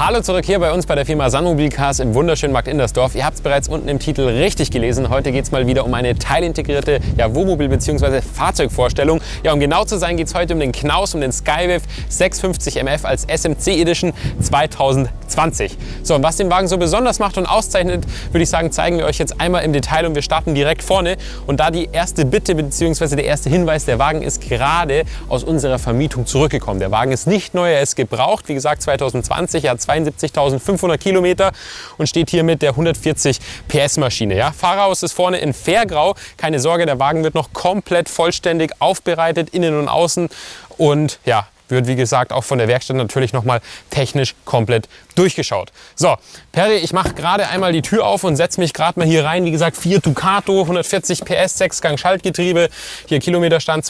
Hallo zurück hier bei uns bei der Firma Sun Mobilcars im wunderschönen Markt Indersdorf. Ihr habt es bereits unten im Titel richtig gelesen. Heute geht es mal wieder um eine teilintegrierte Wohnmobil- bzw. Fahrzeugvorstellung. Ja, um genau zu sein, geht es heute um den Knaus, um den Skywiv 650 MF als SMC Edition 2020. So, und was den Wagen so besonders macht und auszeichnet, würde ich sagen, zeigen wir euch jetzt einmal im Detail und wir starten direkt vorne. Und da die erste Bitte bzw. der erste Hinweis, der Wagen ist gerade aus unserer Vermietung zurückgekommen. Der Wagen ist nicht neu, er ist gebraucht, wie gesagt 2020, er hat 72.500 Kilometer und steht hier mit der 140 PS Maschine. Ja, Fahrerhaus ist vorne in Fairgrau. Keine Sorge, der Wagen wird noch komplett vollständig aufbereitet, innen und außen. Und ja, wird wie gesagt auch von der Werkstatt natürlich nochmal technisch komplett durchgeschaut. So, Perry, ich mache gerade einmal die Tür auf und setze mich gerade mal hier rein. Wie gesagt, Fiat Ducato, 140 PS, 6-Gang Schaltgetriebe. Hier Kilometerstand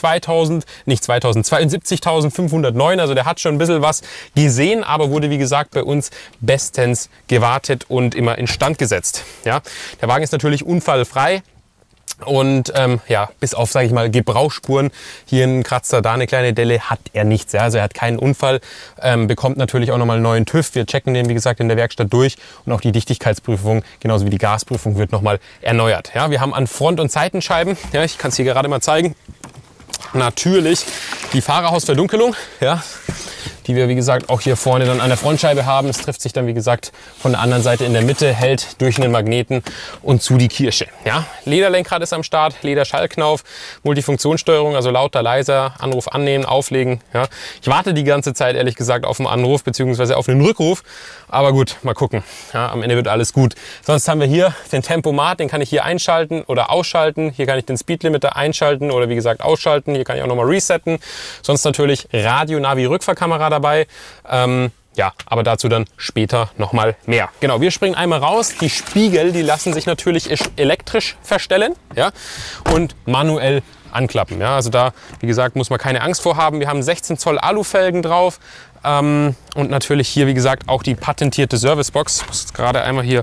72.509. Also der hat schon ein bisschen was gesehen, aber wurde wie gesagt bei uns bestens gewartet und immer instand gesetzt. Ja, der Wagen ist natürlich unfallfrei. Und ja, bis auf, sage ich mal, Gebrauchsspuren, hier ein Kratzer, da eine kleine Delle, hat er nichts. Ja? Also er hat keinen Unfall, bekommt natürlich auch nochmal einen neuen TÜV. Wir checken den, wie gesagt, in der Werkstatt durch und auch die Dichtigkeitsprüfung, genauso wie die Gasprüfung, wird nochmal erneuert. Ja? Wir haben an Front- und Seitenscheiben, ja, ich kann es hier gerade mal zeigen, natürlich die Fahrerhausverdunkelung, ja, die wir, wie gesagt, auch hier vorne dann an der Frontscheibe haben. Es trifft sich dann, wie gesagt, von der anderen Seite in der Mitte, hält durch einen Magneten und zu die Kirsche. Ja? Lederlenkrad ist am Start, Lederschallknauf, Multifunktionssteuerung, also lauter, leiser, Anruf annehmen, auflegen. Ja? Ich warte die ganze Zeit, ehrlich gesagt, auf einen Anruf bzw. auf einen Rückruf. Aber gut, mal gucken. Ja, am Ende wird alles gut. Sonst haben wir hier den Tempomat, den kann ich hier einschalten oder ausschalten. Hier kann ich den Speedlimiter einschalten oder wie gesagt ausschalten. Hier kann ich auch nochmal resetten. Sonst natürlich Radio, Navi, Rückfahrkamera dabei. Ja, aber dazu dann später nochmal mehr. Genau, wir springen einmal raus. Die Spiegel, die lassen sich natürlich elektrisch verstellen, ja, und manuell anklappen. Ja, also da, wie gesagt, muss man keine Angst vor haben. Wir haben 16 Zoll Alufelgen drauf. Und natürlich hier, wie gesagt, auch die patentierte Servicebox. Ich muss jetzt gerade einmal hier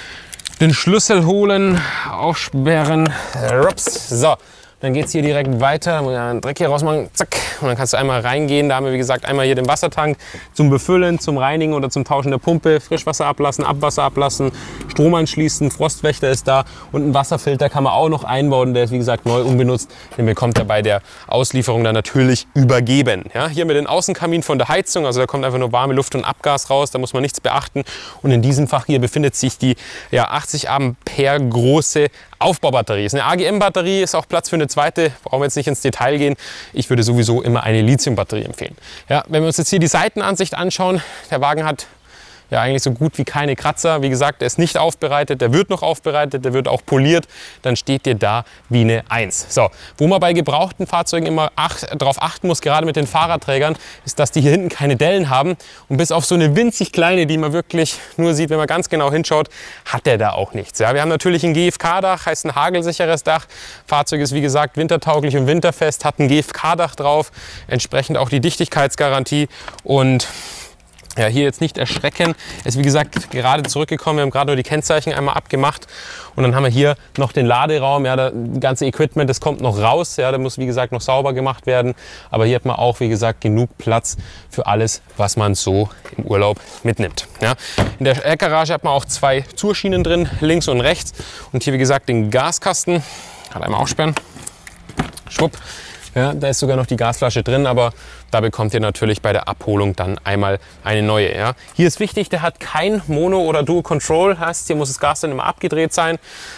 den Schlüssel holen, aufsperren. Rups. So, dann geht es hier direkt weiter. Da muss ich einen Dreck hier rausmachen. Zack. Und dann kannst du einmal reingehen. Da haben wir, wie gesagt, einmal hier den Wassertank zum Befüllen, zum Reinigen oder zum Tauschen der Pumpe. Frischwasser ablassen, Abwasser ablassen, Strom anschließen, Frostwächter ist da. Und ein Wasserfilter kann man auch noch einbauen. Der ist, wie gesagt, neu unbenutzt. Den bekommt er bei der Auslieferung dann natürlich übergeben. Ja, hier mit dem Außenkamin von der Heizung. Also da kommt einfach nur warme Luft und Abgas raus. Da muss man nichts beachten. Und in diesem Fach hier befindet sich die 80 Ampere große Aufbaubatterie. Ist eine AGM-Batterie, ist auch Platz für eine zweite. Brauchen wir jetzt nicht ins Detail gehen. Ich würde sowieso immer eine Lithium-Batterie empfehlen. Ja, wenn wir uns jetzt hier die Seitenansicht anschauen, der Wagen hat ja eigentlich so gut wie keine Kratzer. Wie gesagt, der ist nicht aufbereitet, der wird noch aufbereitet, der wird auch poliert. Dann steht dir da wie eine 1. So, wo man bei gebrauchten Fahrzeugen immer darauf achten muss, gerade mit den Fahrradträgern, ist, dass die hier hinten keine Dellen haben. Und bis auf so eine winzig kleine, die man wirklich nur sieht, wenn man ganz genau hinschaut, hat der da auch nichts. Ja, wir haben natürlich ein GFK-Dach, heißt ein hagelsicheres Dach. Fahrzeug ist, wie gesagt, wintertauglich und winterfest, hat ein GFK-Dach drauf, entsprechend auch die Dichtigkeitsgarantie. Und ja, hier jetzt nicht erschrecken. Er ist, wie gesagt, gerade zurückgekommen. Wir haben gerade nur die Kennzeichen einmal abgemacht. Und dann haben wir hier noch den Laderaum. Ja, das ganze Equipment, das kommt noch raus. Ja, der muss, wie gesagt, noch sauber gemacht werden. Aber hier hat man auch, wie gesagt, genug Platz für alles, was man so im Urlaub mitnimmt. Ja, in der Garage hat man auch 2 Zugschienen drin, links und rechts. Und hier, wie gesagt, den Gaskasten. Gerade einmal aufsperren. Schwupp. Ja, da ist sogar noch die Gasflasche drin, aber da bekommt ihr natürlich bei der Abholung dann einmal eine neue. Ja. Hier ist wichtig, der hat kein Mono- oder Dual-Control, heißt, hier muss das Gas dann immer abgedreht sein,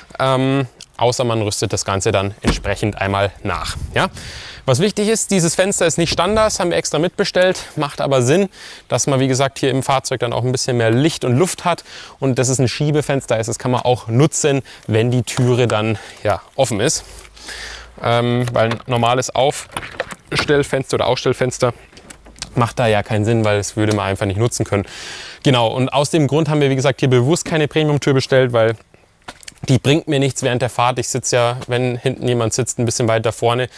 außer man rüstet das Ganze dann entsprechend einmal nach. Ja. Was wichtig ist, dieses Fenster ist nicht Standard, das haben wir extra mitbestellt, macht aber Sinn, dass man, wie gesagt, hier im Fahrzeug dann auch ein bisschen mehr Licht und Luft hat und das ist ein Schiebefenster, das kann man auch nutzen, wenn die Türe dann ja, offen ist. Weil ein normales Aufstellfenster oder Ausstellfenster macht da ja keinen Sinn, weil das würde man einfach nicht nutzen können. Genau, und aus dem Grund haben wir, wie gesagt, hier bewusst keine Premium-Tür bestellt, weil die bringt mir nichts während der Fahrt. Ich sitze ja, wenn hinten jemand sitzt, ein bisschen weiter vorne.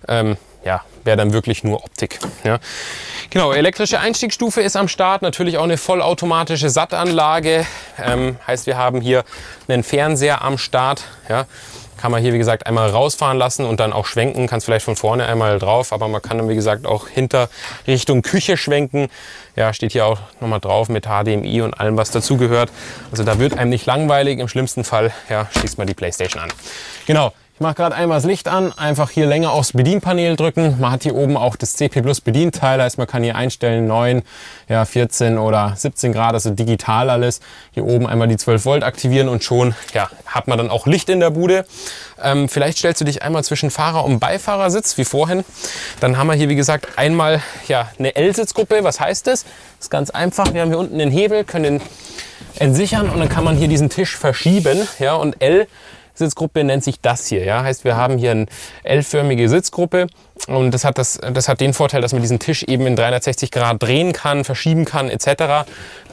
Ja, wäre dann wirklich nur Optik. Ja. Genau, elektrische Einstiegsstufe ist am Start. Natürlich auch eine vollautomatische SAT-Anlage. Heißt, wir haben hier einen Fernseher am Start. Ja. Kann man hier, wie gesagt, einmal rausfahren lassen und dann auch schwenken. Kann es vielleicht von vorne einmal drauf, aber man kann dann, wie gesagt, auch hinter Richtung Küche schwenken. Ja, steht hier auch nochmal drauf mit HDMI und allem, was dazugehört. Also da wird einem nicht langweilig. Im schlimmsten Fall, ja, schließt man die Playstation an. Genau. Ich mache gerade einmal das Licht an, einfach hier länger aufs Bedienpanel drücken. Man hat hier oben auch das CP Plus Bedienteil, heißt man kann hier einstellen 9, ja, 14 oder 17 Grad, also digital alles. Hier oben einmal die 12 Volt aktivieren und schon ja, hat man dann auch Licht in der Bude. Vielleicht stellst du dich einmal zwischen Fahrer- und Beifahrersitz, wie vorhin. Dann haben wir hier, wie gesagt, einmal ja, eine L-Sitzgruppe. Was heißt das? Das ist ganz einfach. Wir haben hier unten den Hebel, können den entsichern und dann kann man hier diesen Tisch verschieben. Ja, und Sitzgruppe nennt sich das hier. Ja? Heißt, wir haben hier eine L-förmige Sitzgruppe und das hat den Vorteil, dass man diesen Tisch eben in 360 Grad drehen kann, verschieben kann etc.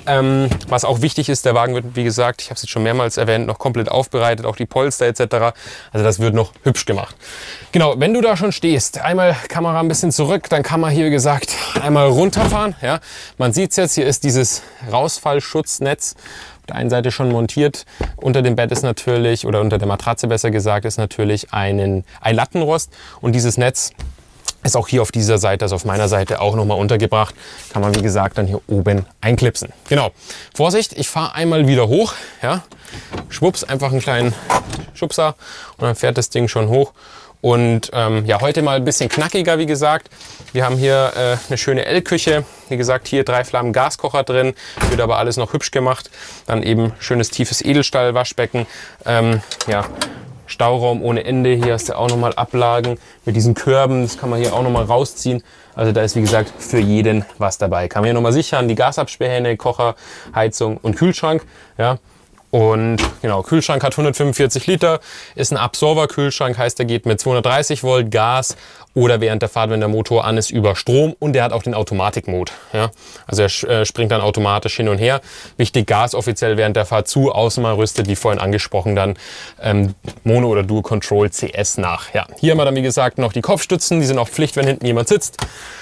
Was auch wichtig ist, der Wagen wird, wie gesagt, ich habe es jetzt schon mehrmals erwähnt, noch komplett aufbereitet, auch die Polster etc. Also das wird noch hübsch gemacht. Genau, wenn du da schon stehst, einmal Kamera ein bisschen zurück, dann kann man hier, wie gesagt, einmal runterfahren. Ja? Man sieht es jetzt, hier ist dieses Rausfallschutznetz auf der einen Seite schon montiert. Unter dem Bett ist natürlich, oder unter der Matratze besser gesagt, ist natürlich ein Lattenrost. Und dieses Netz ist auch hier auf dieser Seite, also auf meiner Seite, auch nochmal untergebracht. Kann man, wie gesagt, dann hier oben einklipsen. Genau. Vorsicht, ich fahre einmal wieder hoch. Ja. Schwupps, einfach einen kleinen Schubser und dann fährt das Ding schon hoch. Und ja, heute mal ein bisschen knackiger, wie gesagt. Wir haben hier eine schöne L-Küche. Wie gesagt, hier 3 Flammen Gaskocher drin. Wird aber alles noch hübsch gemacht. Dann eben schönes tiefes Edelstahl-Waschbecken. Ja, Stauraum ohne Ende. Hier hast du auch nochmal Ablagen mit diesen Körben. Das kann man hier auch nochmal rausziehen. Also da ist, wie gesagt, für jeden was dabei. Kann man hier nochmal sichern. Die Gasabsperrhähne, Kocher, Heizung und Kühlschrank. Ja. Und genau, Kühlschrank hat 145 Liter, ist ein Absorber-Kühlschrank, heißt, der geht mit 230 Volt Gas oder während der Fahrt, wenn der Motor an ist, über Strom und der hat auch den Automatik-Mode. Ja? Also er springt dann automatisch hin und her. Wichtig, Gas offiziell während der Fahrt zu, außen mal rüstet, wie vorhin angesprochen, dann Mono oder Dual Control CS nach. Ja. Hier haben wir dann, wie gesagt, noch die Kopfstützen, die sind auch Pflicht, wenn hinten jemand sitzt.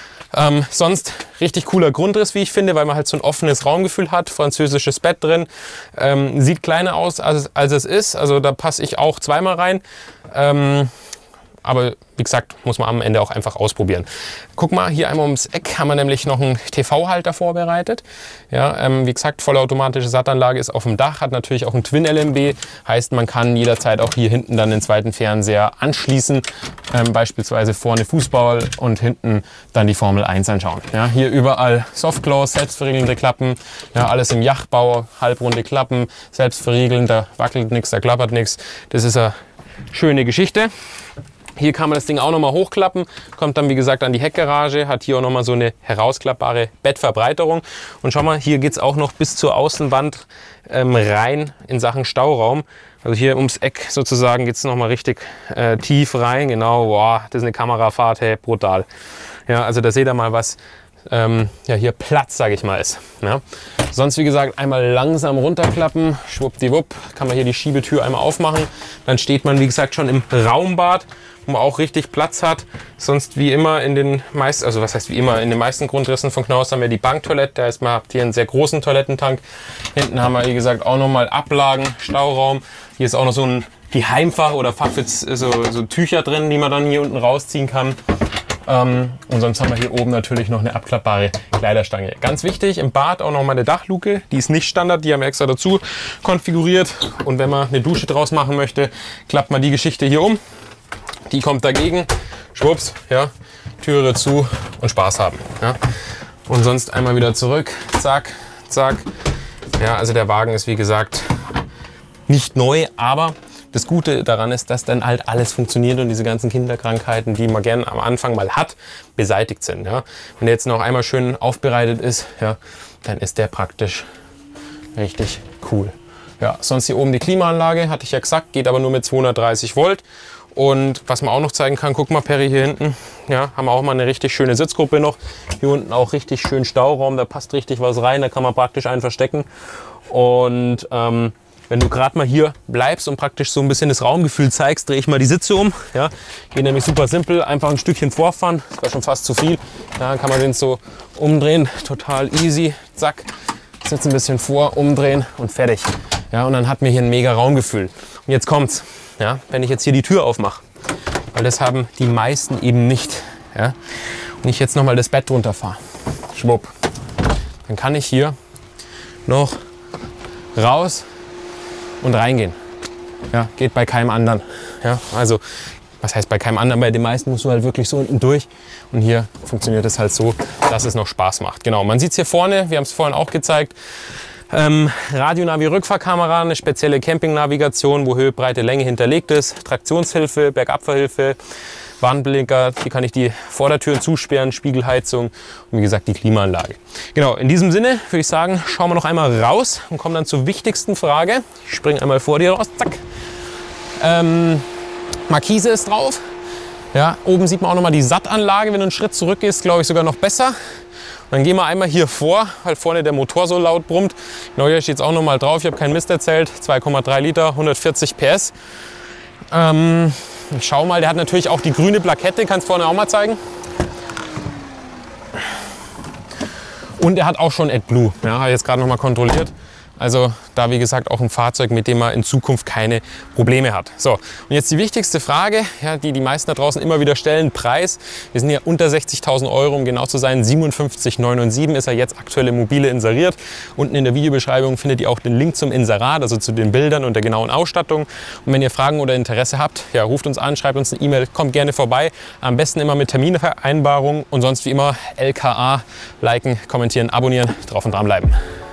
Sonst richtig cooler Grundriss, wie ich finde, weil man halt so ein offenes Raumgefühl hat, französisches Bett drin, sieht kleiner aus, als es ist, also da passe ich auch zweimal rein, aber wie gesagt, muss man am Ende auch einfach ausprobieren. Guck mal, hier einmal ums Eck haben wir nämlich noch einen TV-Halter vorbereitet. Ja, wie gesagt, vollautomatische Sattanlage ist auf dem Dach, hat natürlich auch ein Twin-LMB. Heißt, man kann jederzeit auch hier hinten dann den zweiten Fernseher anschließen. Beispielsweise vorne Fußball und hinten dann die Formel 1 anschauen. Ja, hier überall Softclose, selbstverriegelnde Klappen. Ja, alles im Yachtbau, halbrunde Klappen, selbstverriegelnd, da wackelt nichts, da klappert nichts. Das ist eine schöne Geschichte. Hier kann man das Ding auch nochmal hochklappen, kommt dann wie gesagt an die Heckgarage, hat hier auch nochmal so eine herausklappbare Bettverbreiterung. Und schau mal, hier geht es auch noch bis zur Außenwand rein in Sachen Stauraum. Also hier ums Eck sozusagen geht es nochmal richtig tief rein. Genau, boah, das ist eine Kamerafahrt, hey, brutal. Ja, also da seht ihr mal, was ja, hier Platz, sage ich mal, ist. Ja. Sonst, wie gesagt, einmal langsam runterklappen, schwuppdiwupp, kann man hier die Schiebetür einmal aufmachen. Dann steht man, wie gesagt, schon im Raumbad, wo man auch richtig Platz hat. Sonst wie immer in den meisten, also was heißt wie immer, in den meisten Grundrissen von Knaus haben wir die Banktoilette. Da heißt, man habt hier einen sehr großen Toilettentank. Hinten haben wir, wie gesagt, auch nochmal Ablagen, Stauraum. Hier ist auch noch so ein Geheimfach oder Fach für so Tücher drin, die man dann hier unten rausziehen kann. Und sonst haben wir hier oben natürlich noch eine abklappbare Kleiderstange. Ganz wichtig, im Bad auch noch mal eine Dachluke. Die ist nicht Standard, die haben wir extra dazu konfiguriert. Und wenn man eine Dusche draus machen möchte, klappt man die Geschichte hier um. Die kommt dagegen, schwupps, ja, Türe zu und Spaß haben. Ja. Und sonst einmal wieder zurück, zack, zack. Ja, also der Wagen ist wie gesagt nicht neu, aber das Gute daran ist, dass dann halt alles funktioniert und diese ganzen Kinderkrankheiten, die man gerne am Anfang mal hat, beseitigt sind. Ja. Wenn der jetzt noch einmal schön aufbereitet ist, ja, dann ist der praktisch richtig cool. Ja, sonst hier oben die Klimaanlage, hatte ich ja gesagt, geht aber nur mit 230 Volt. Und was man auch noch zeigen kann, guck mal, Perry, hier hinten, ja, haben wir auch mal eine richtig schöne Sitzgruppe noch. Hier unten auch richtig schön Stauraum, da passt richtig was rein, da kann man praktisch einen verstecken. Und wenn du gerade mal hier bleibst und praktisch so ein bisschen das Raumgefühl zeigst, drehe ich mal die Sitze um. Ja, geht nämlich super simpel, einfach ein Stückchen vorfahren, das war schon fast zu viel. Ja, dann kann man den so umdrehen, total easy, zack, Sitz ein bisschen vor, umdrehen und fertig. Ja, und dann hat man hier ein mega Raumgefühl. Und jetzt kommt's, ja, wenn ich jetzt hier die Tür aufmache, weil das haben die meisten eben nicht, ja, und ich jetzt nochmal das Bett runterfahre, schwupp, dann kann ich hier noch raus und reingehen. Ja, geht bei keinem anderen. Ja, also, was heißt bei keinem anderen? Bei den meisten musst du halt wirklich so unten durch. Und hier funktioniert es halt so, dass es noch Spaß macht. Genau, man sieht es hier vorne, wir haben es vorhin auch gezeigt. Radio-Navi-Rückfahrkamera, eine spezielle Camping-Navigation, wo Höhe, Breite, Länge hinterlegt ist. Traktionshilfe, Bergabfahrhilfe, Warnblinker, hier kann ich die Vordertüren zusperren, Spiegelheizung und wie gesagt die Klimaanlage. Genau, in diesem Sinne würde ich sagen, schauen wir noch einmal raus und kommen dann zur wichtigsten Frage. Ich springe einmal vor dir raus, zack. Markise ist drauf. Ja, oben sieht man auch noch mal die SAT-Anlage. Wenn du einen Schritt zurück gehst, glaube ich sogar noch besser. Und dann gehen wir einmal hier vor, weil vorne der Motor so laut brummt. Genau, hier steht es auch noch mal drauf. Ich habe keinen Mist erzählt. 2,3 Liter, 140 PS. Ich schau mal, der hat natürlich auch die grüne Plakette. Kannst du vorne auch mal zeigen. Und er hat auch schon AdBlue. Ja, habe ich jetzt gerade noch mal kontrolliert. Also da, wie gesagt, auch ein Fahrzeug, mit dem man in Zukunft keine Probleme hat. So, und jetzt die wichtigste Frage, ja, die die meisten da draußen immer wieder stellen, Preis. Wir sind hier unter 60.000 Euro, um genau zu sein. 57,997 ist er jetzt aktuell im Mobile inseriert. Unten in der Videobeschreibung findet ihr auch den Link zum Inserat, also zu den Bildern und der genauen Ausstattung. Und wenn ihr Fragen oder Interesse habt, ja, ruft uns an, schreibt uns eine E-Mail, kommt gerne vorbei. Am besten immer mit Terminvereinbarung und sonst wie immer LKA, liken, kommentieren, abonnieren, drauf und dran bleiben.